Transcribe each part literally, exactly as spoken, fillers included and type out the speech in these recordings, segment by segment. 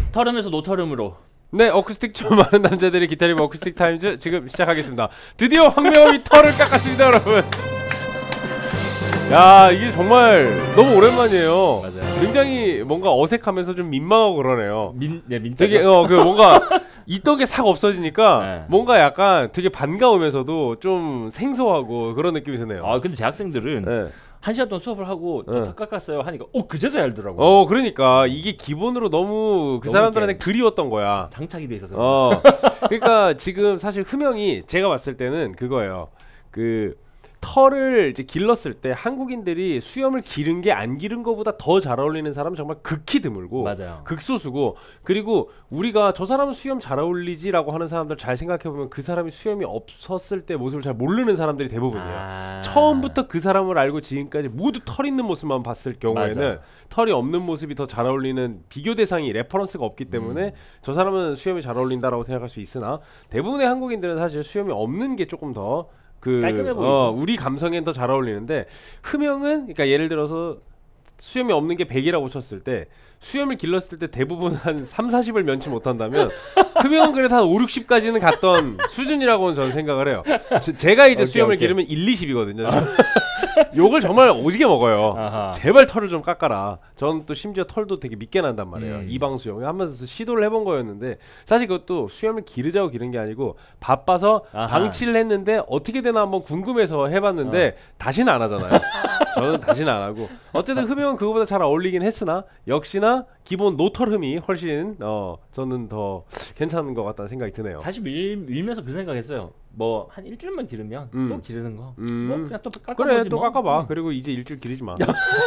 털음에서 노털음으로. 네, 어쿠스틱 좀 많은 남자들이 기다리는 어쿠스틱 타임즈 지금 시작하겠습니다. 드디어 황명이 털을 깎았습니다, 여러분. 야, 이게 정말 너무 오랜만이에요. 맞아요. 굉장히 뭔가 어색하면서 좀 민망하고 그러네요. 민, 네, 민자. 되게 어 그 뭔가 있던 게 싹 없어지니까 네. 뭔가 약간 되게 반가우면서도 좀 생소하고 그런 느낌이 드네요. 아, 근데 재학생들은 네. 한 시간 동안 수업을 하고 또 네. 다 깎았어요 하니까 어 그제서야 알더라고요. 어, 그러니까 이게 기본으로 너무 그 너무 사람들한테 이렇게 그리웠던 거야. 장착이 돼 있어서. 어. 그러니까 지금 사실 흠형이 제가 봤을 때는 그거예요. 그 털을 이제 길렀을 때 한국인들이 수염을 기른 게 안 기른 거보다 더 잘 어울리는 사람은 정말 극히 드물고 맞아요. 극소수고, 그리고 우리가 저 사람은 수염 잘 어울리지라고 하는 사람들 잘 생각해보면 그 사람이 수염이 없었을 때 모습을 잘 모르는 사람들이 대부분이에요. 아... 처음부터 그 사람을 알고 지금까지 모두 털 있는 모습만 봤을 경우에는 맞아요. 털이 없는 모습이 더 잘 어울리는 비교 대상이 레퍼런스가 없기 때문에 음. 저 사람은 수염이 잘 어울린다라고 생각할 수 있으나 대부분의 한국인들은 사실 수염이 없는 게 조금 더 그 깔끔해 보이고. 어, 우리 감성엔 더 잘 어울리는데, 흠형은 그러니까 예를 들어서 수염이 없는 게 백이라고 쳤을 때 수염을 길렀을 때 대부분 한 삼, 사십을 면치 못한다면 흠형은 그래도 한 오, 육십까지는 갔던 수준이라고는 저는 생각을 해요. 제, 제가 이제 오케이, 수염을 오케이. 기르면 일, 이십이거든요. 욕을 정말 오지게 먹어요. 아하. 제발 털을 좀 깎아라. 저는 또 심지어 털도 되게 믿게 난단 말이에요. 음. 이방 수염 하면서 시도를 해본 거였는데, 사실 그것도 수염을 기르자고 기른 게 아니고 바빠서 아하. 방치를 했는데 어떻게 되나 한번 궁금해서 해봤는데 어. 다시는 안 하잖아요. 저는 다시는 안 하고, 어쨌든 흠형은 그거보다 잘 어울리긴 했으나 역시나 기본 노털 흠이 훨씬 어 저는 더 괜찮은 것 같다는 생각이 드네요. 사실 밀, 밀면서 그 생각했어요. 뭐 한 일주일만 기르면 음. 또 기르는 거. 음. 뭐 그냥 또 깎아보지 그래, 또 뭐. 깎아봐. 음. 그리고 이제 일주일 기르지 마.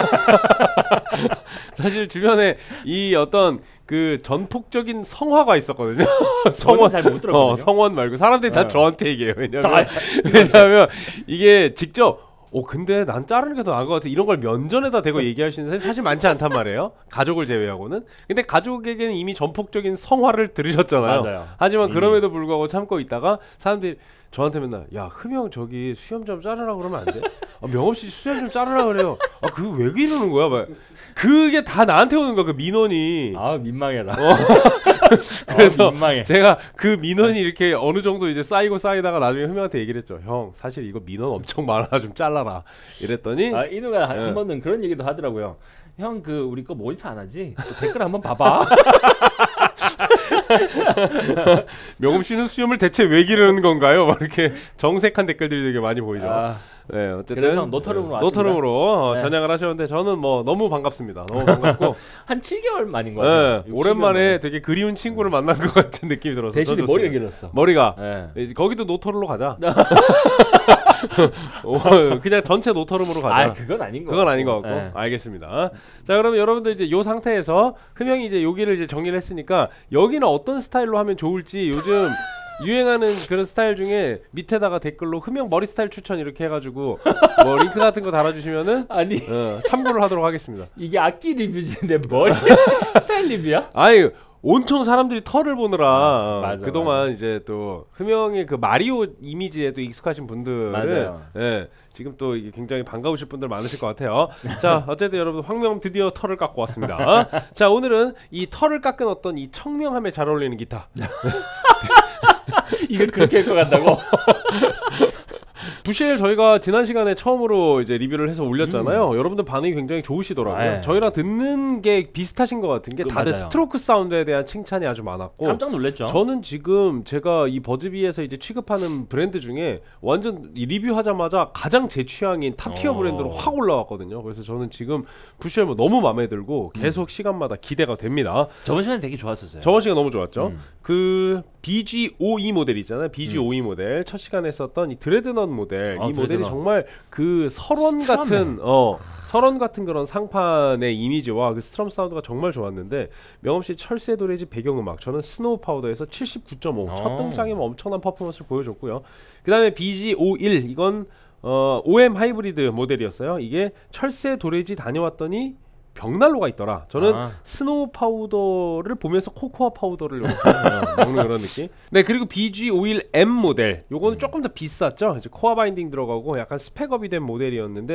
사실 주변에 이 어떤 그 전폭적인 성화가 있었거든요. 성원 잘못 들었거든요. 어, 성원 말고 사람들이 다 네. 저한테 얘기해요. 왜냐면 다- 왜냐면 이게 직접 어 근데 난 자르는 게 더 나은 것 같아, 이런 걸 면전에다 대고 얘기할 수 있는 사람이 사실 많지 않단 말이에요. 가족을 제외하고는. 근데 가족에게는 이미 전폭적인 성화를 들으셨잖아요. 맞아요. 하지만 이미. 그럼에도 불구하고 참고 있다가 사람들이 저한테 맨날 야, 흠형 저기 수염 좀 자르라 그러면 안 돼? 아, 명없이 수염 좀 자르라 그래요. 아, 그거 왜 이러는 거야? 막 그게 다 나한테 오는 거야, 그 민원이. 아 민망해라. 어. 그래서 아, 민망해. 제가 그 민원이 이렇게 어느 정도 이제 쌓이고 쌓이다가 나중에 흠형한테 얘기를 했죠. 형, 사실 이거 민원 엄청 많아, 좀 잘라라. 이랬더니 아 이누가 한, 예. 한 번은 그런 얘기도 하더라고요. 형 그 우리 거 모니터 안 하지? 그 댓글 한번 봐봐. 명음 씨는 수염을 대체 왜 기르는 건가요? 막 이렇게 정색한 댓글들이 되게 많이 보이죠. 아, 네, 어쨌든 그래서 노털음으로 네, 노털음으로 어, 네. 전향을 하셨는데 저는 뭐 너무 반갑습니다. 너무 반갑고 한 칠 개월 만인 거 같아요. 네, 육, 오랜만에 칠 개월 만에. 되게 그리운 친구를 만난 것 같은 느낌이 들어서 대신에 저 머리가 좋습니다. 길었어. 머리가 네. 이제 거기도 노털로 가자. 어, 그냥 전체 노털음으로 가자. 아 그건 아닌 거. 그건 아닌 것 같고. 네. 알겠습니다. 자, 그러면 여러분들 이제 요 상태에서 흠형이 이제 여기를 이제 정리를 했으니까 여기는 어떤 스타일로 하면 좋을지 요즘 유행하는 그런 스타일 중에 밑에다가 댓글로 흠형 머리 스타일 추천 이렇게 해가지고 뭐 링크 같은 거 달아주시면은 아니 어, 참고를 하도록 하겠습니다. 이게 악기 리뷰인데 머리 스타일 리뷰야? 아니, 온통 사람들이 털을 보느라 아, 맞아, 그동안 맞아. 이제 또 흠형의 그 마리오 이미지에 또 익숙하신 분들은 맞아요. 예, 지금 또 이게 굉장히 반가우실 분들 많으실 것 같아요. 자, 어쨌든 여러분 황명 드디어 털을 깎고 왔습니다. 자, 오늘은 이 털을 깎은 어떤 이 청명함에 잘 어울리는 기타. 이걸 그렇게 해고 간다고? 부쉘 저희가 지난 시간에 처음으로 이제 리뷰를 해서 올렸잖아요. 여러분들 반응이 굉장히 좋으시더라고요. 음. 아유. 저희랑 듣는 게 비슷하신 것 같은 게 그, 다들 맞아요. 스트로크 사운드에 대한 칭찬이 아주 많았고, 깜짝 놀랐죠. 저는 지금 제가 이 버즈비에서 이제 취급하는 브랜드 중에 완전 이 리뷰하자마자 가장 제 취향인 탑티어 어. 브랜드로 확 올라왔거든요. 그래서 저는 지금 부쉘 뭐 너무 마음에 들고 계속 음. 시간마다 기대가 됩니다. 저번 시간에 되게 좋았었어요. 저번 시간 너무 좋았죠. 음. 그 비지 오이 모델 있잖아요. 비지 오이 모델 첫 시간에 썼던 이 드레드넛 모델, 아, 이 모델이 드레드넛. 정말 그 설원 스트럼해. 같은 어 설원 같은 그런 상판의 이미지와 그 스트럼 사운드가 정말 좋았는데, 명엄씨 철새 도래지 배경음악 저는 스노우 파우더에서 칠십구 점 오 어. 첫 등장이면 엄청난 퍼포먼스를 보여줬고요. 그 다음에 비지 오일 이건 어 오엠 하이브리드 모델이었어요. 이게 철새 도래지 다녀왔더니 벽난로가 있더라. 저는 아. 스노우 파우더를 보면서 코코아 파우더를 이렇게 먹는 그런 느낌. 네, 그리고 비지 오일 엠 모델 요거는 음. 조금 더 비쌌죠. 이제 코어 바인딩 들어가고 약간 스펙업이 된 모델이었는데,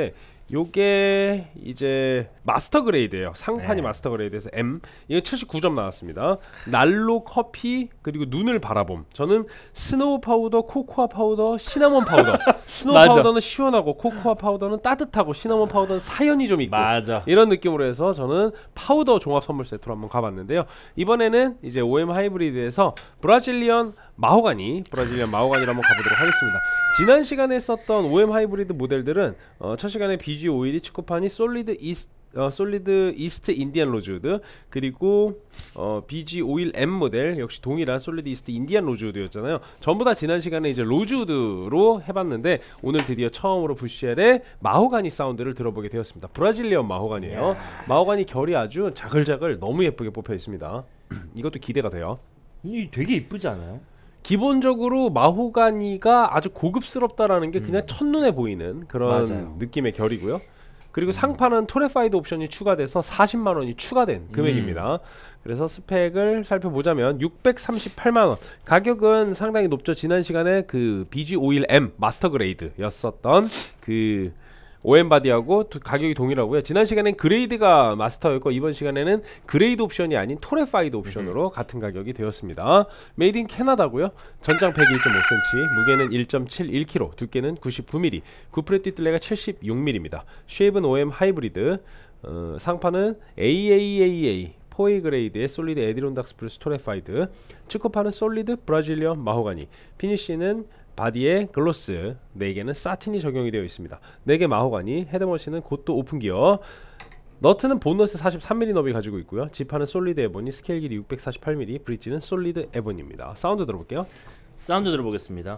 요게 이제 마스터 그레이드예요. 상판이 네. 마스터 그레이드에서 M. 이게 칠십구 점 나왔습니다. 난로 커피 그리고 눈을 바라봄. 저는 스노우 파우더, 코코아 파우더, 시나몬 파우더. 스노우 맞아. 파우더는 시원하고 코코아 파우더는 따뜻하고 시나몬 파우더는 사연이 좀 있고 맞아. 이런 느낌으로 해서 저는 파우더 종합 선물 세트로 한번 가봤는데요. 이번에는 이제 오엠 하이브리드에서 브라질리언 마호가니 브라질리언 마호가니를 한번 가보도록 하겠습니다. 지난 시간에 썼던 오엠 하이브리드 모델들은 어, 첫 시간에 비지 오십일이 치코판이 솔리드 이스트 어, 솔리드 이스트 인디안 로즈우드 그리고 어, 비지 오십일 엠 모델 역시 동일한 솔리드 이스트 인디안 로즈우드였잖아요. 전부 다 지난 시간에 이제 로즈우드로 해봤는데 오늘 드디어 처음으로 부시엘의 마호가니 사운드를 들어보게 되었습니다. 브라질리언 마호가니예요. 마호가니 결이 아주 자글자글 너무 예쁘게 뽑혀 있습니다. 이것도 기대가 돼요. 이 되게 이쁘지 않아요? 기본적으로 마호가니가 아주 고급스럽다라는 게 그냥 음. 첫눈에 보이는 그런 맞아요. 느낌의 결이고요. 그리고 상판은 토레파이드 옵션이 추가돼서 사십만 원이 추가된 금액입니다. 그래서 스펙을 살펴보자면 육백삼십팔만 원. 가격은 상당히 높죠. 지난 시간에 그 비지 오십일 엠 마스터 그레이드였었던 그 오엠 바디하고 두- 가격이 동일하고요. 지난 시간엔 그레이드가 마스터였고 이번 시간에는 그레이드 옵션이 아닌 토레파이드 옵션으로 같은 가격이 되었습니다. 메이드 인 캐나다고요. 전장 백일 점 오 센티미터, 무게는 일 점 칠일 킬로그램, 두께는 구십구 밀리미터, 구프렛 뒷둘레가 칠십육 밀리미터입니다. 쉐입은 오엠 하이브리드, 어, 상판은 에이에이에이에이 포에이 그레이드의 솔리드 에디론닥스 플러스 토레파이드, 치코판은 솔리드 브라질리언 마호가니, 피니쉬는 바디에 글로스, 네 개는 사틴이 적용이 되어 있습니다. 네 개 마호가니, 헤드머신은 곧도 오픈기어, 너트는 본너스 사십삼 밀리미터 너비 가지고 있고요. 지판은 솔리드 에보니, 스케일 길이 육백사십팔 밀리미터, 브릿지는 솔리드 에보니입니다. 사운드 들어볼게요. 사운드 들어보겠습니다.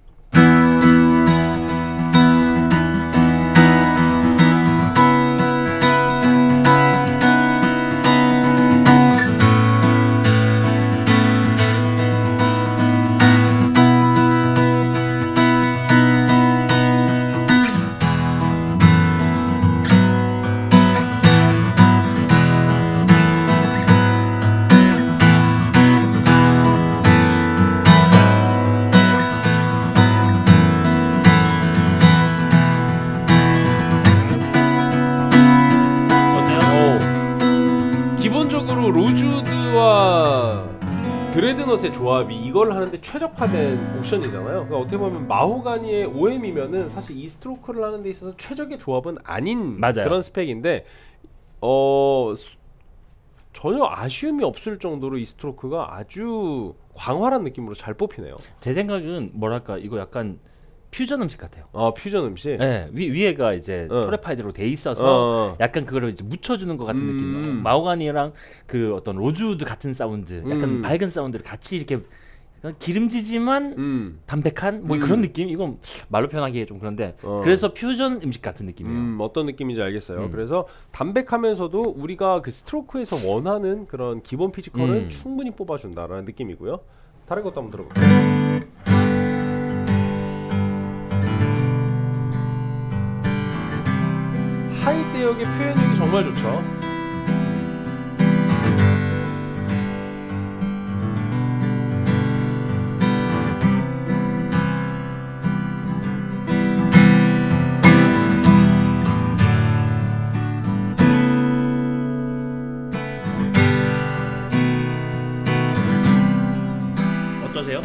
기본적으로 로즈우드와 드레드넛의 조합이 이걸 하는데 최적화된 옵션이잖아요. 그러니까 어떻게 보면 마호가니의 오엠이면은 사실 이 스트로크를 하는 데 있어서 최적의 조합은 아닌 맞아요. 그런 스펙인데 어 수- 전혀 아쉬움이 없을 정도로 이 스트로크가 아주 광활한 느낌으로 잘 뽑히네요. 제 생각은 뭐랄까 이거 약간 퓨전 음식 같아요. 아 퓨전 음식. 네, 위, 위에가 이제 어. 토레파이드로 돼 있어서 어. 약간 그거를 이제 묻혀주는 것 같은 음. 느낌. 마호가니랑 그 어떤 로즈우드 같은 사운드, 약간 음. 밝은 사운드를 같이 이렇게 약간 기름지지만 음. 담백한 뭐 음. 그런 느낌. 이건 말로 표현하기 좀 그런데 어. 그래서 퓨전 음식 같은 느낌이에요. 음, 어떤 느낌인지 알겠어요. 음. 그래서 담백하면서도 우리가 그 스트로크에서 원하는 그런 기본 피지컬을 음. 충분히 뽑아준다라는 느낌이고요. 다른 것도 한번 들어볼게요. 하이 대역의 표현력이 정말 좋죠. 어떠세요?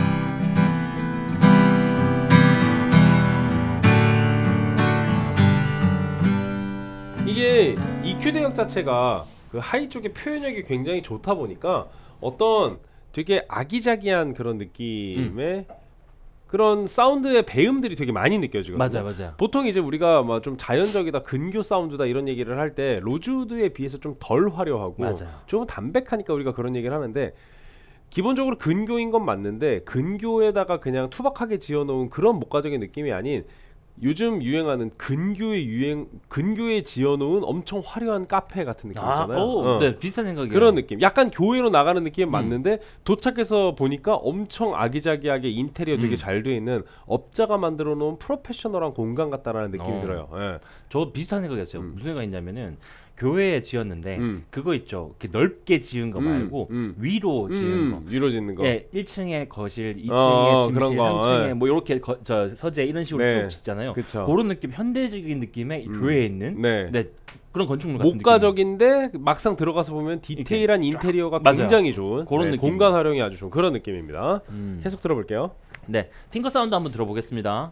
이게 이큐 대역 자체가 그 하이 쪽의 표현력이 굉장히 좋다 보니까 어떤 되게 아기자기한 그런 느낌의 그런 사운드의 배음들이 되게 많이 느껴지거든요. 맞아, 맞아. 보통 이제 우리가 막 좀 자연적이다, 근교 사운드다 이런 얘기를 할 때 로즈우드에 비해서 좀 덜 화려하고 맞아요. 좀 담백하니까 우리가 그런 얘기를 하는데 기본적으로 근교인 건 맞는데 근교에다가 그냥 투박하게 지어놓은 그런 목가적인 느낌이 아닌 요즘 유행하는 근교에 유행 근교에 지어놓은 엄청 화려한 카페 같은 느낌 아, 있잖아요. 오, 어. 네, 비슷한 생각이에요. 그런 느낌. 약간 교회로 나가는 느낌은 음. 맞는데 도착해서 보니까 엄청 아기자기하게 인테리어 되게 음. 잘 돼 있는 업자가 만들어 놓은 프로페셔널한 공간 같다라는 느낌이 어. 들어요. 예. 저 비슷한 생각이었어요. 음. 무슨 생각이 있냐면은 교회에 지었는데 음. 그거 있죠. 이렇게 넓게 지은 거 음, 말고 음. 위로 지은 음, 거. 위로 짓는 거. 예, 일 층에 거실, 이 층에 어, 그런 침실, 거. 삼 층에 예. 뭐 이렇게 거, 저 서재 이런 식으로 네. 쭉 짓잖아요. 그쵸. 그런 느낌, 현대적인 느낌의 음. 교회에 있는 네. 네, 그런 건축물 같은 목가적인데 막상 들어가서 보면 디테일한 인테리어가 맞아요. 굉장히 좋은 그런 네, 느낌. 공간 활용이 아주 좋은 그런 느낌입니다. 음. 계속 들어볼게요. 네, 핑거 사운드 한번 들어보겠습니다.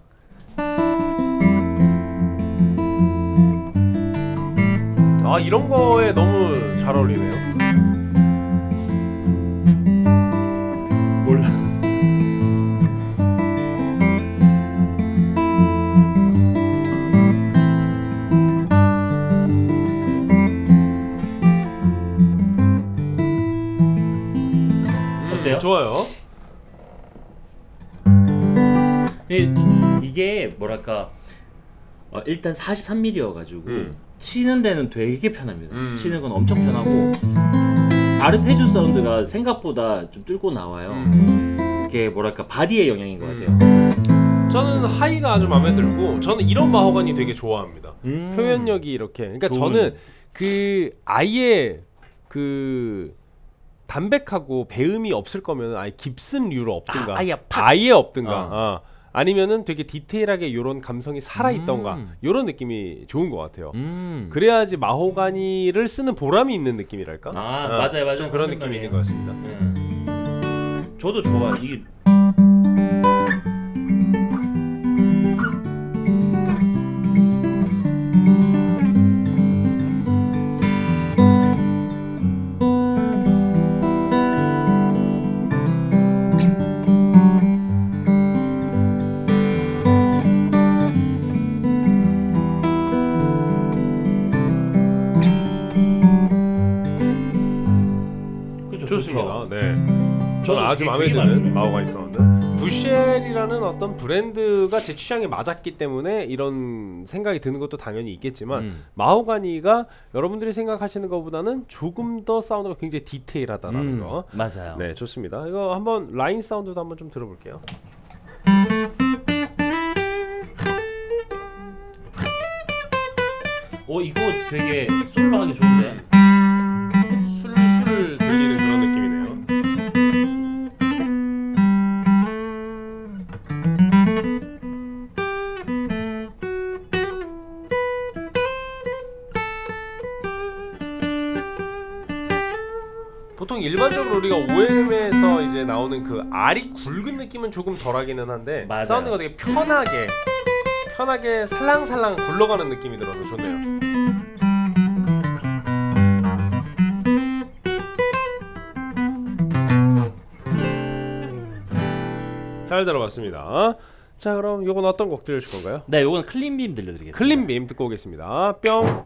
아 이런 거에 너무 잘 어울리네요. 몰라. 어때요? 좋아요. 이, 이게 뭐랄까 어, 일단 사십삼 밀리미터여가지고 음. 치는 데는 되게 편합니다. 음. 치는 건 엄청 편하고 아르페지오 사운드가 생각보다 좀 뚫고 나와요. 음. 이게 뭐랄까 바디의 영향인 것 음. 같아요. 저는 하이가 아주 마음에 들고 저는 이런 마호가니 되게 좋아합니다. 음. 표현력이 이렇게. 그러니까 좋은. 저는 그 아예 그 담백하고 배음이 없을 거면 아예 깁슨류로 없든가 아, 아예 팍. 아예 없든가 어. 어. 아니면은 되게 디테일하게 이런 감성이 살아있던가 음. 이런 느낌이 좋은 것 같아요. 음. 그래야지 마호가니를 쓰는 보람이 있는 느낌이랄까? 아, 어, 맞아요, 맞아요. 좀 그런 맞는 느낌이 말이에요. 있는 것 같습니다. 음. 저도 좋아. 이게 그죠, 좋습니다. 좋죠. 네. 저는 저도 아주 되게- 마음에 되게 마음에 드는 들어요. 마호가니 사운드. 부쉘이라는 어떤 브랜드가 제 취향에 맞았기 때문에 이런 생각이 드는 것도 당연히 있겠지만 음. 마호가니가 여러분들이 생각하시는 것보다는 조금 더 사운드가 굉장히 디테일하다라는 음, 거. 맞아요. 네, 좋습니다. 이거 한번 라인 사운드도 한번 좀 들어볼게요. 어 이거 되게 솔로 하기 좋은데. 술술 들리는 그런 느낌이네요. 보통 일반적으로 우리가 오엠에서 이제 나오는 그 알이 굵은 느낌은 조금 덜하기는 한데 맞아요. 사운드가 되게 편하게 편하게 살랑살랑 굴러가는 느낌이 들어서 좋네요. 잘 들어봤습니다. 자 그럼 요건 어떤 곡 들려줄 건가요? 네, 요건 클린빔 들려드리겠습니다. 클린빔 듣고 오겠습니다. 뿅.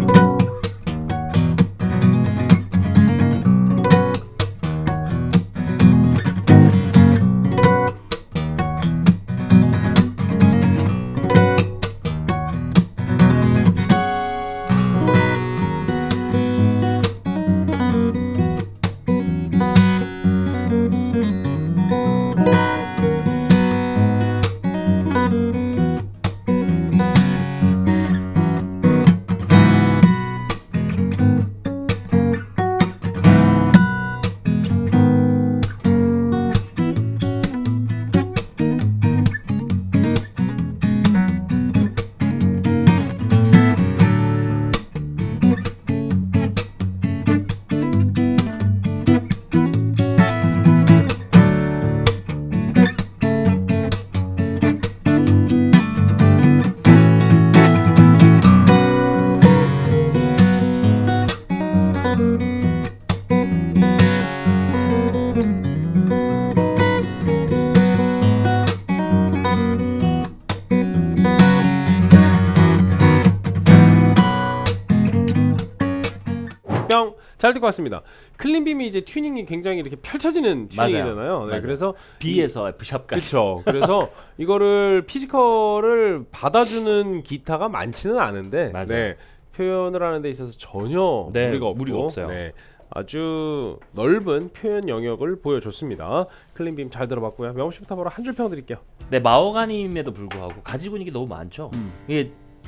뿅. 잘 듣고 왔습니다. 클린빔이 이제 튜닝이 굉장히 이렇게 펼쳐지는 튜닝이잖아요. 네, 맞아요. 그래서 B에서 F샵까지. 그렇죠. 그래서 이거를 피지컬을 받아주는 기타가 많지는 않은데 맞아요. 네, 표현을 하는 데 있어서 전혀 네, 무리가 없고 무리가 없어요. 네, 아주 넓은 표현 영역을 보여줬습니다. 클린빔 잘 들어봤고요. 명호 씨부터 바로 한 줄 평 드릴게요. 네, 마호가님에도 불구하고 가지고 있는 게 너무 많죠. 음. 이게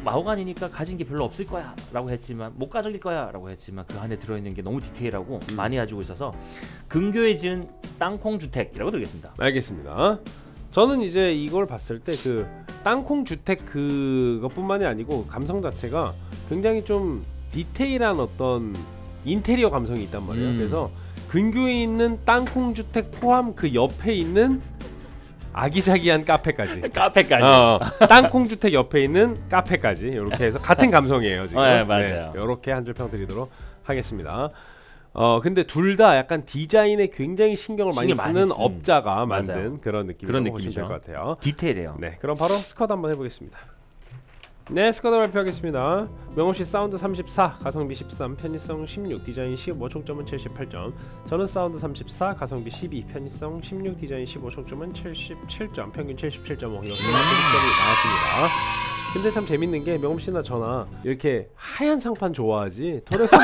마호가니니까 가진 게 별로 없을 거야 라고 했지만 못 가질 거야 라고 했지만 그 안에 들어있는 게 너무 디테일하고 음. 많이 가지고 있어서 근교에 지은 땅콩주택이라고 드리겠습니다. 알겠습니다. 저는 이제 이걸 봤을 때 그 땅콩 주택 그것뿐만이 아니고 감성 자체가 굉장히 좀 디테일한 어떤 인테리어 감성이 있단 말이에요. 음. 그래서 근교에 있는 땅콩 주택 포함 그 옆에 있는 아기자기한 카페까지. 카페까지. 어, 땅콩 주택 옆에 있는 카페까지 이렇게 해서 같은 감성이에요 지금. 네, 맞아요. 이렇게 한 줄 평 드리도록 하겠습니다. 어 근데 둘 다 약간 디자인에 굉장히 신경을 많이 신경 쓰는 많이 쓴. 업자가 만든 맞아요. 그런 느낌이라고 그런 보시면 느낌이죠. 될 것 같아요. 디테일해요. 네, 그럼 바로 스쿼드 한번 해보겠습니다. 네, 스쿼드 발표하겠습니다. 명호씨 사운드 삼십사, 가성비 십삼, 편의성 십육, 디자인 십오, 총점은 칠십팔 점. 저는 사운드 삼십사, 가성비 십이, 편의성 십육, 디자인 십오, 총점은 칠십칠 점, 평균 칠십칠 점 오, 이렇게 칠십 점이 나왔습니다. 근데 참 재밌는 게 명호씨나 저나 이렇게 하얀 상판 좋아하지 토레파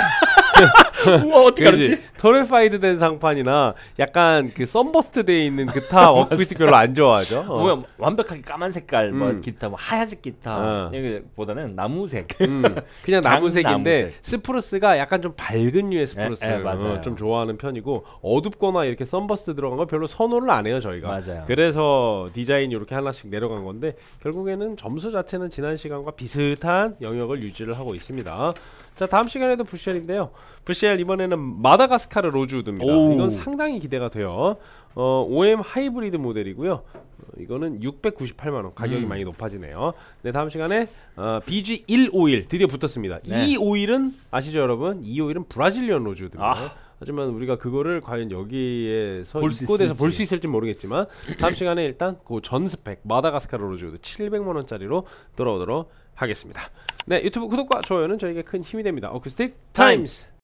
우와 어떻게 그렇지? 알았지? 토레파이드 된 상판이나 약간 그 썬버스트 돼 있는 기타 워크피스 별로 안 좋아하죠. 어. 뭐야 완벽하게 까만 색깔 뭐 음. 기타 뭐 하얀색 기타 어. 여기보다는 나무색. 음, 그냥 나무색인데 나무색. 스프루스가 약간 좀 밝은 류의 스프루스 에, 에, 맞아요. 어, 좀 좋아하는 편이고 어둡거나 이렇게 썬버스트 들어간 걸 별로 선호를 안 해요 저희가. 맞아요. 그래서 디자인 이렇게 하나씩 내려간 건데 결국에는 점수 자체는 지난 시간과 비슷한 영역을 유지를 하고 있습니다. 자 다음 시간에도 부쉘인데요. 부쉘 이번에는 마다가스카르 로즈우드입니다. 오. 이건 상당히 기대가 돼요. 어, 오엠 하이브리드 모델이고요. 어, 이거는 육백구십팔만 원 가격이 음. 많이 높아지네요. 네 다음 시간에 어, 비지 백오일 드디어 붙었습니다. 네. 이 오일은 아시죠 여러분? 이 오일은 브라질리언 로즈우드입니다. 아. 하지만 우리가 그거를 과연 여기에서 볼수 입고돼서 볼 있을지. 수 있을지 모르겠지만 다음 시간에 일단 그 전 스펙 마다가스카르 로즈우드 칠백만 원짜리로 돌아오도록 하겠습니다. 네 유튜브 구독과 좋아요는 저에게 큰 힘이 됩니다. 어쿠스틱 타임스.